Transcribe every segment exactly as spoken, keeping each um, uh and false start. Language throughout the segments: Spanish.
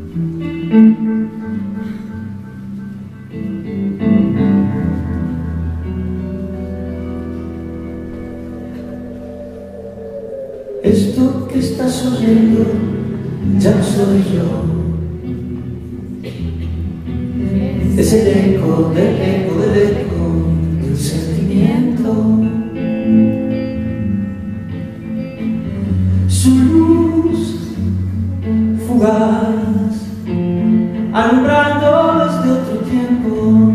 Esto que estás oyendo ya no soy yo. Es el eco del eco del eco del sentimiento. Su luz fugaz alumbrando desde otro tiempo.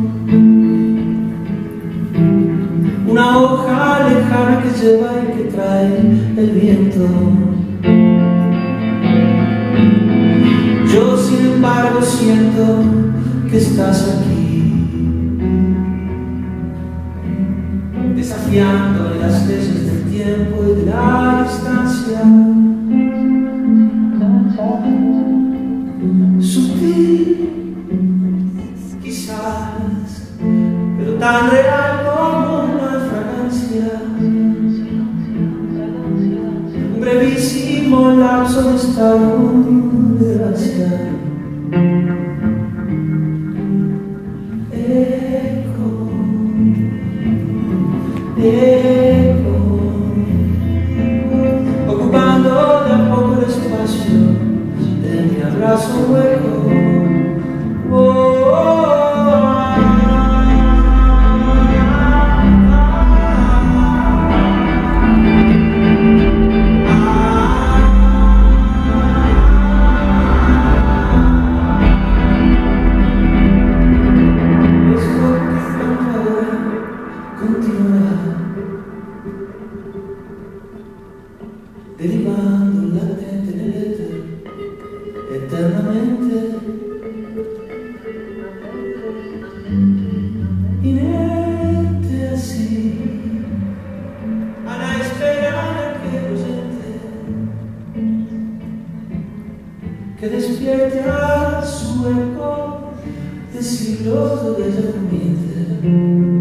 Una hoja lejana que lleva y que trae el viento. Yo sin embargo siento que estás aquí, desafiando las leyes del tiempo y de la distancia. Sutil, quizás, pero tan real como una fragancia. Un brevísimo lapso de estado de gracia. Eco, eco, ocupando de a poco el espacio de mi abrazo hueco. Oh, oh, oh. Derivando latente en el éter, eternamente inerte así, a la espera de que presente, que despierte a su eco de siglos de bella comienza.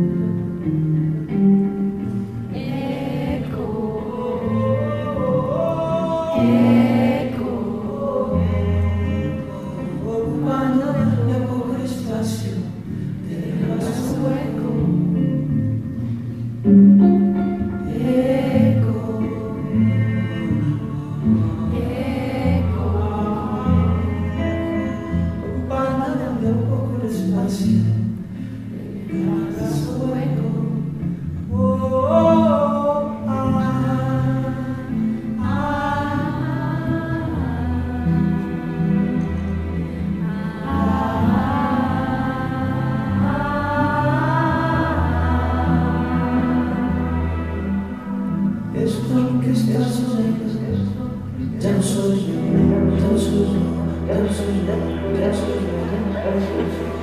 Esto que estás oyendo ya no soy yo, ya no soy yo, ya no soy yo, ya no soy yo, ya no soy yo.